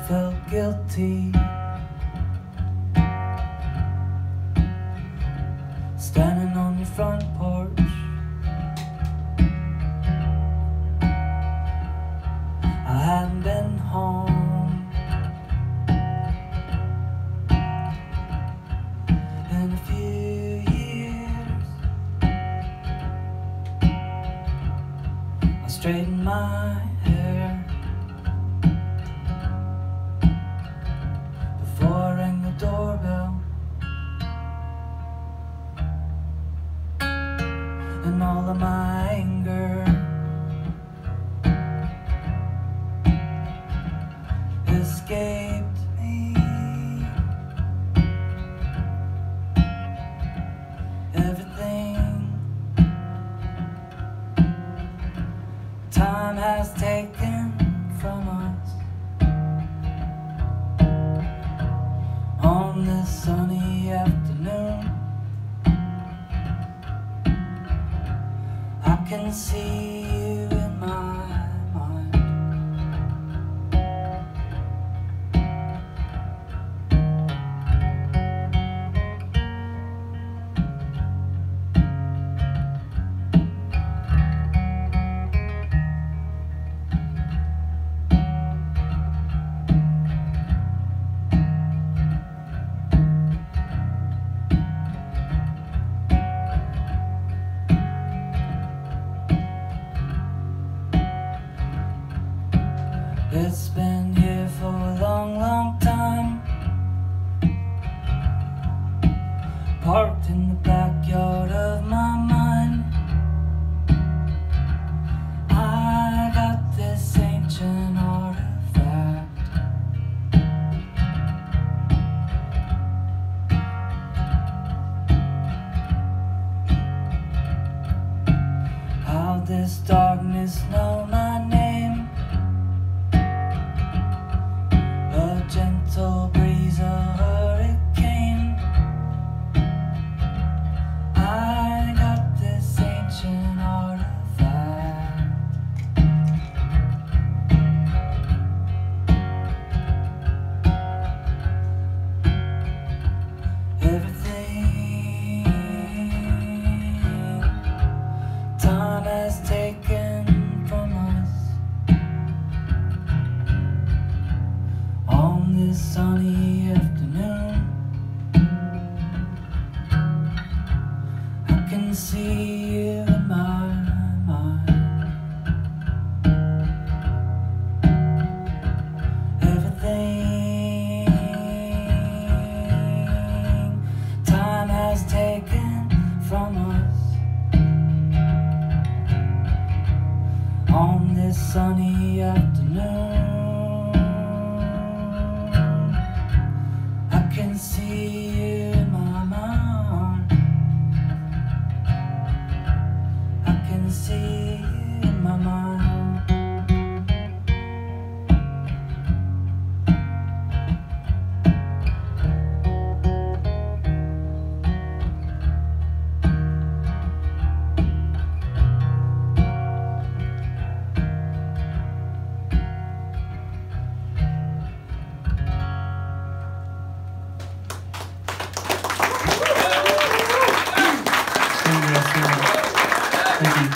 felt guilty, standing on your front porch. I hadn't been home in a few years. I straightened my hair before I rang the doorbell, and all of my anger escaped me. Everything time has taken from us on this sunny afternoon, I can see you in my mind. It's been here for a long, long time, parked in the backyard of my mind. I got this ancient artifact, how this darkness know my name. A gentle breeze, a hurricane. I got this ancient artifact. Everything time has taken from us on this sunny afternoon, I can see you in my mind. Everything time has taken from us on this sunny afternoon, I can see you in my mind. I can see you in my mind. Thank you.